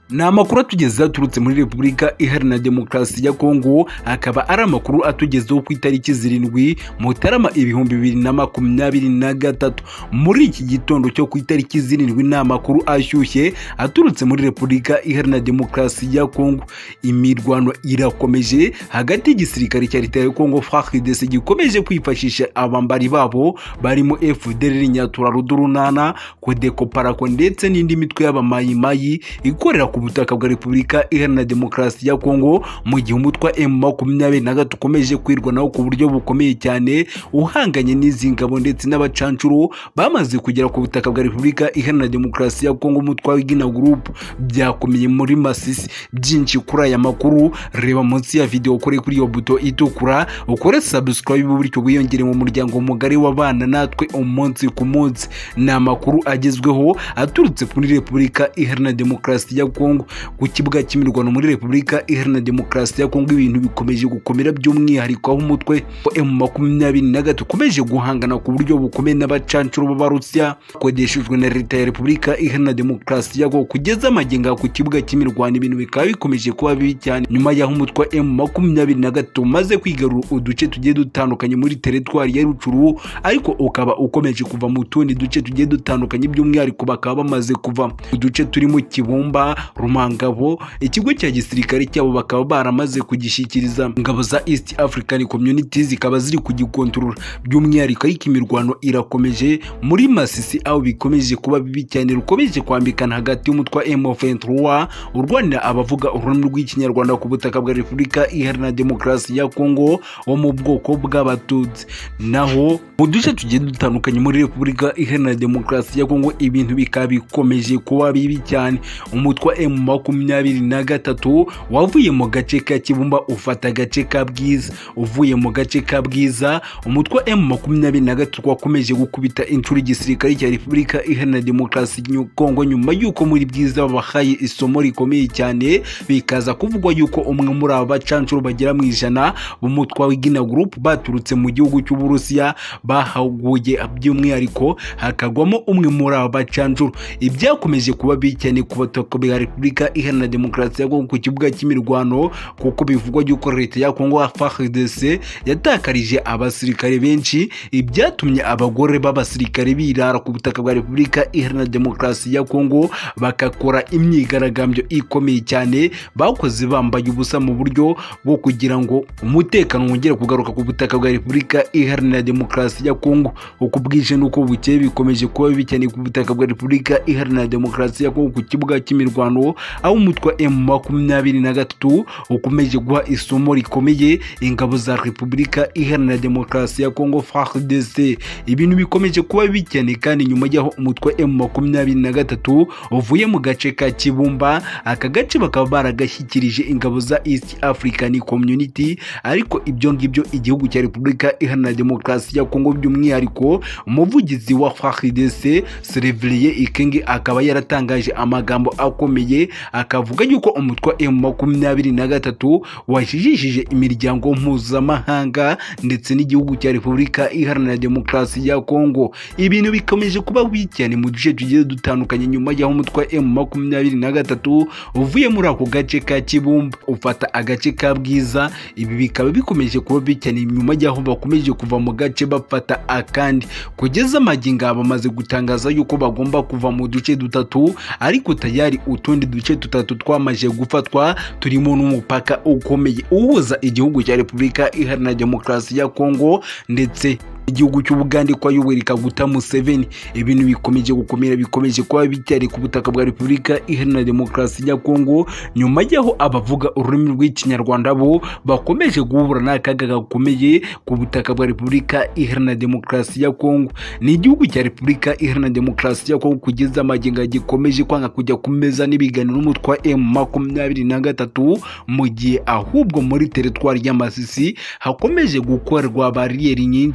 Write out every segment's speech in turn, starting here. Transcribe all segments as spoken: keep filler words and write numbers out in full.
Ni amakuru atugeze aturutse muri Repubulika Iharanira Demokarasi ya Kongo, akaba ari amakuru atugezeho ku itariki zirindwi Mutarama ibihumbi bibiri na makumyabiri na gatatu. Muri iki gitondo cyo ku itariki zirindwi ni amakuru ashyushye aturutse muri Repubulika Iharanira Demokarasi ya Kongo. Imirwano irakomeje hagati y'igisirikare cya leta ya Kongo F A R D C gikomeje kwifashisha abambari babo barimo F D L R Nyatura Rudurunana, Kodeko Parako ndetse n'indi mitwe y'abamayimayi ikorera ku butaka bwa Repubulika Iharanira Demokarasi ya Kongo, mu gihe umutwe wa M makumyabiri na gatatu ukomeje kwirwanaho ku buryo bukomeye cyane, uhanganye n'izi ngabo ndetse n'abacancuro bamaze kugera ku butaka bwa Repubulika Iharanira Demokarasi ya Kongo. Umutwe wa Wagner Group byakomeye muri Masisi. Byinshi kuri aya makuru reba munsi ya video, ukore kuri iyo buto itukura, ukore subscribe bityo wiyongere mu muryango mugari w'abana natwe umunsi ku munsi. Ni amakuru agezweho aturutse muri Repubulika Iharanira Demokarasi ya Kongo. Ku kibuga cy'imirwano muri Repubulika Iharanira Demokarasi ya Kongo ibintu bikomeje gukomera, by'umwihariko aho umutwe wa M makumyabiri na gatatu ukomeje guhangana ku buryo bukomeye n'abacancuro b'Abarusiya kodeshejwe na leta ya Repubulika Iharanira Demokarasi ya Kongo. Kugeza amagingo ku kibuga cy'imirwano ibintu bikaba bikomeje kuba bibi cyane, nyuma y'aho umutwe wa M makumyabiri na gatatu umaze kwigarura uduce tugiye dutandukanye muri teritwari ya Rucuru, ariko ukaba ukomeje kuva mu tundi duce tugiye dutandukanye, by'umwihariko bakaba bamaze kuva mu duce turimo Kibumba, Rumangabo. Ikigo cya gisirikare cyabo bakaba baramaze kugishyikiriza ingabo za East African Community, zikaba ziri kugikontorora by'umwihariko. Ariko imirwano irakomeje muri Masisi, aho bikomeje kuba bibi cyane, rukomeje kwambikana hagati y'umutwe wa M vingt-trois urwanira abavuga ururimi rw'ikinyarwanda ku butaka bwa Repubulika Iharanira Demokarasi ya Kongo wo mu bwoko bw'Abatutsi. Naho mu duce tugiye dutandukanye muri Repubulika Iharanira Demokarasi ya Kongo ibintu bikaba bikomeje kuba bibi cyane. Umutwe wa M makumyabiri na gatatu wavuye mu gace ka Kibumba ufata agace ka Bwiza. Uvuye mu gace ka Bwiza, umutwe wa M makumyabiri na gatatu wakomeje gukubita inshuro igisirikare cya Repubulika Iharanira Demokarasi ya Kongo, nyuma y'uko muri Bwiza babahaye isomo rikomeye cyane, bikaza kuvugwa y'uko umwe muri aba bacancuro bagera mu ijana b'umutwe wa Wagner Group baturutse mu gihugu cy'Uburusiya bahaguye, by'umwihariko hakagwamo umwe muri aba bacancuro. Ibyakomeje kuba bibi cyane ku butaka bwa Repubulika Iharanira Demokarasi ya Kongo ku kibuga cy'imirwano, kuko bivugwa y'uko leta ya Kongo F A R D C yatakarije abasirikare benshi, ibyatumye abagore b'abasirikare birara ku butaka bwa Repubulika Iharanira Demokarasi ya Kongo bakakora imyigaragambyo ikomeye cyane, bakoze bambaye ubusa mu buryo bwo kugira ngo umutekano wongere kugaruka ku butaka bwa Repubulika Iharanira Demokarasi ya Kongo. Uko bwije nuko bukeye bikomeje kuba bibi cyane ku butaka bwa Repubulika Iharanira Demokarasi ya Kongo ku kibuga cy'imirwano, aho umutwe wa M makumyabiri na gatatu ukomeje guha isomo rikomeye ingabo za Repubulika Iharanira Demokarasi ya Kongo F A R D C. Ibintu bikomeje kuba bibi cyane kandi nyuma y'aho umutwe wa M makumyabiri na gatatu uvuye mu gace ka Kibumba, aka gace bakaba baragashyikirije ingabo za East African Community. Ariko ibyo ngibyo igihugu cya Repubulika Iharanira Demokarasi ya Kongo, by'umwihariko umuvugizi wa F A R D C Serevriye Ikenge akaba yaratangaje amagambo akomeye, akavuga yuko umutwe wa M makumyabiri na gatatu wajijishije imiryango mpuzamahanga ndetse n'igihugu cya Repubulika Iharanira Demokarasi ya Kongo. Ibintu bikomeje kuba bibi cyane mu duce tugiye dutandukanye, nyuma y'aho umutwe wa M makumyabiri na gatatu uvuye muri ako gace ka Kibumba ufata agace ka Bwiza. Ibi bikaba bikomeje kuba bibi cyane nyuma y'aho bakomeje kuva mu gace bafata akandi. Kugeza amagingo bamaze gutangaza yuko bagomba kuva mu duce dutatu, ariko tayari utundi duce tutatu twamaje gufatwa, turimo n'umupaka ukomeye uhuza igihugu cya Repubulika Iharanira Demokarasi ya Kongo ndetse igihugu cy'Ubugande kwa Yoweri Kaguta Museveni. Ibintu bikomeje gukomera, bikomeje kuba bicyari ku butaka bwa Repubulika Iharanira Demokarasi ya Kongo, nyuma y'aho abavuga ururimi rw'ikinyarwanda bo bakomeje guhura n'akaga gakomeye ku butaka bwa Repubulika Iharanira Demokarasi ya Kongo. Ni igihugu cya Repubulika Iharanira Demokarasi ya Kongo kugeza amagingo gikomeje kwanga kujya ku meza n'ibiganiro n'umutwe wa M makumyabiri na gatatu, mu gihe ahubwo muri teritwari ya Masisi hakomeje gukorwa bariyeri nyinshi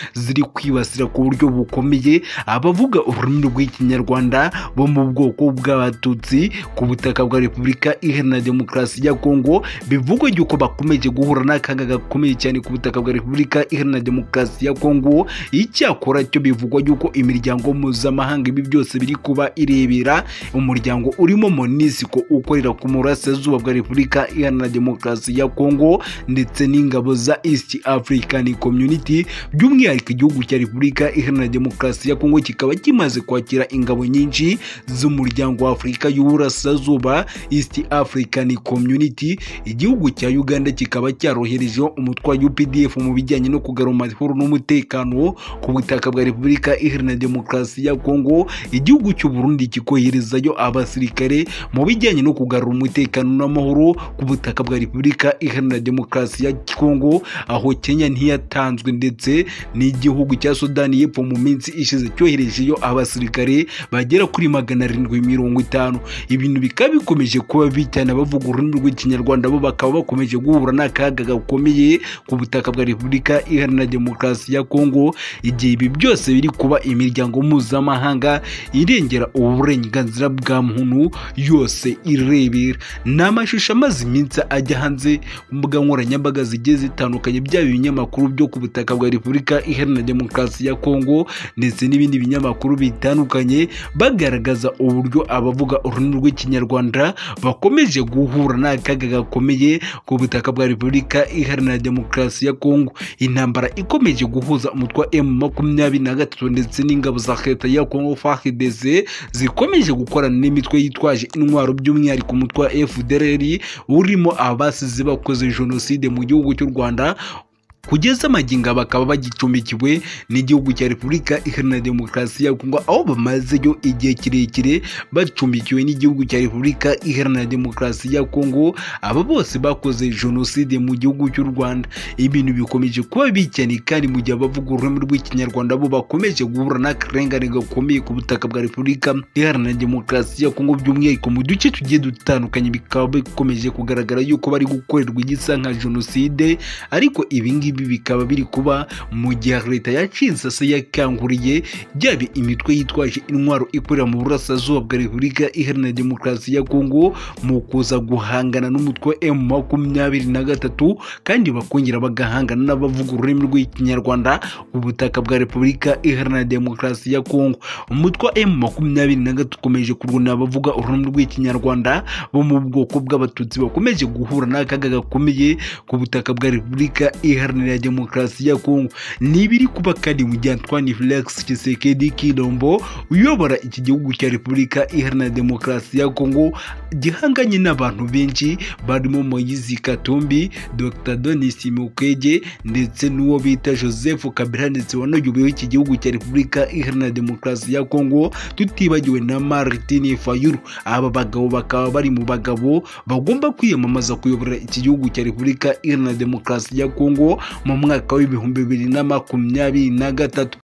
ziri kwibasira ku buryo bukomeye abavuga ururimi rw'ikinyarwanda bo mu bwoko bw'abatutsi ku butaka bwa Repubulika Iharanira Demokarasi ya Kongo. Bivugwa yuko bakomeje guhura n'akaga gakomeye cyane ku butaka bwa Repubulika Iharanira Demokarasi ya Kongo. Icyakora cyo bivugwa yuko imiryango mpuzamahanga ibi byose biri kuba irebera, umuryango urimo MONUSCO ukorera ku murasirazuba bwa Repubulika Iharanira Demokarasi ya Kongo ndetse n'ingabo za East African Community, by'umwihariko igihugu cya Repubulika Iharanira Demokarasi ya Kongo kikaba kimaze kwakira ingabo nyinshi z'umuryango wa Afurika y'Uburasirazuba East African Community. Igihugu cya Uganda kikaba cyaroherejeho umutwe wa U P D F mu bijyanye no kugarura amahoro n'umutekano ku butaka bwa Repubulika Iharanira Demokarasi ya Kongo. Igihugu cy'u Burundi kikoherezayo abasirikare mu bijyanye no kugarura umutekano n'amahoro ku butaka bwa Repubulika Iharanira Demokarasi ya Kongo, aho Kenya ntiyatanzwe ndetse n'igihugu cya Sudani y'Epfo mu minsi ishize cyoherejeyo abasirikare bagera kuri magana arindwi mirongo itanu. Ibintu bikaba bikomeje kuba bitana bavuga ururimi rw'ikinyarwanda bo bakaba bakomeje guhura n'akaga gakomeye ku butaka bwa Repubulika Iharanira Demokarasi ya Kongo, igihe ibi byose biri kuba imiryango mpuzamahanga irengera uburenganzira bwa muntu yose irebera. Ni amashusho amaze iminsi ajya hanze ku mbuga nkoranyambaga zigiye zitandukanye, byaba ibinyamakuru byo ku butaka bwa Repubulika Iharanira Demokarasi ya Kongo ndetse n'ibindi binyamakuru bitandukanye, bagaragaza uburyo abavuga ururimi rw'ikinyarwanda bakomeje guhura n'akaga gakomeye ku butaka bwa Repubulika Iharanira Demokarasi ya Kongo. Intambara ikomeje guhuza umutwe wa M makumyabiri na gatatu ndetse n'ingabo za leta ya Kongo F A R D C zikomeje gukorana n'imitwe yitwaje intwaro, by'umwihariko umutwe wa F D L R urimo abasize bakoze jenoside mu gihugu cy'u Rwanda. Kugeza amagingo bakaba bagicumbikiwe n'igihugu cya Repubulika Iharanira Demokarasi ya Kongo, aho bamazeyo igihe kirekire bacumbikiwe n'igihugu cya Repubulika Iharanira Demokarasi ya Kongo. Aba bose bakoze jenoside mu gihugu cy'u Rwanda. Ibintu bikomeje kuba bicyane kandi mu gihe abavuga ururimi rw'ikinyarwanda bo bakomeje guhura n'akarengane gakomeye ku butaka bwa Repubulika Iharanira Demokarasi ya Kongo, by'umwihariko mu duce tugiye dutandukanye bikaba bikomeje kugaragara yuko bari gukorerwa igisa nka jenoside. Ariko ibingi ibi bikaba biri kuba mu gihe leta ya Kinshasa yakanguriye byaba imitwe yitwaje intwaro ikorera mu burasirazuba bwa Repubulika Iharanira Demokarasi ya Kongo mu kuza guhangana n'umutwe wa M makumyabiri na gatatu, kandi bakongera bagahangana n'abavuga ururimi rw'ikinyarwanda ku butaka bwa Repubulika Iharanira Demokarasi ya Kongo. Umutwe wa M makumyabiri na gatatu ukomeje kurwana abavuga ururimi rw'ikinyarwanda bo mu bwoko bw'abatutsi, bakomeje guhura n'akaga gakomeye ku butaka bwa Repubulika Iharanira ya Demokarasi ya Kongo. Nibiri kuba kandi mu gihe Antoine Felix Tshisekedi Tshilombo uyobora iki gihugu cya Repubulika Iharanira Demokarasi ya Kongo gihanganye n'abantu benshi barimo Moise Katumbi, Doctor Denis Mukwege ndetse n'uwo bita Joseph Kabila ndetse wanayoboye iki gihugu cya Repubulika Iharanira Demokarasi ya Kongo, tutibagiwe na Martin Fayulu. Aba bagabo bakaba bari mu bagabo bagomba kwiyamamaza kuyobora iki gihugu cya Repubulika Iharanira Demokarasi ya Kongo mu mwaka w'ibihumbi bibiri na makumyabiri na gatatu.